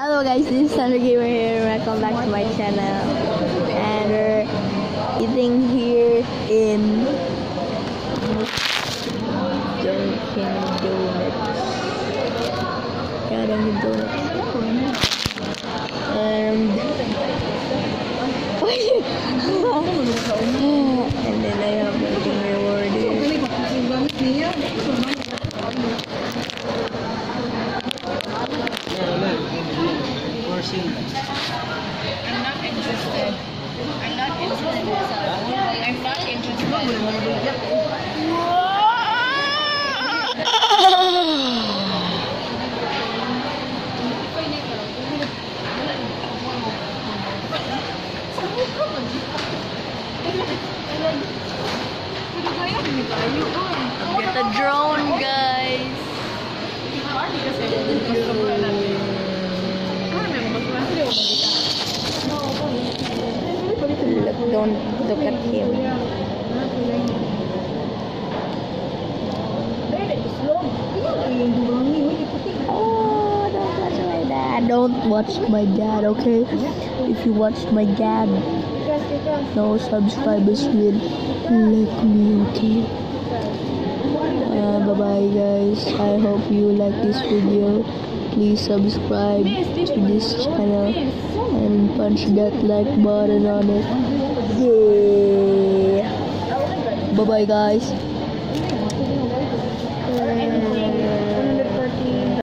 Hello guys, this is Thunder Gamer here. Welcome back to my channel. And we're eating here in Dunkin' Donuts. Yeah, Dunkin' Donuts. And then I have something rewarded. I'm not interested. I'm not interested. I'm not Get the drone, guys. Don't look at him. Oh, don't watch my dad. Don't watch my dad, okay? If you watch my dad, no subscribers will like me, okay? Bye bye guys. I hope you like this video. Please subscribe to this channel and punch that like button on it. Yeah. Bye bye guys.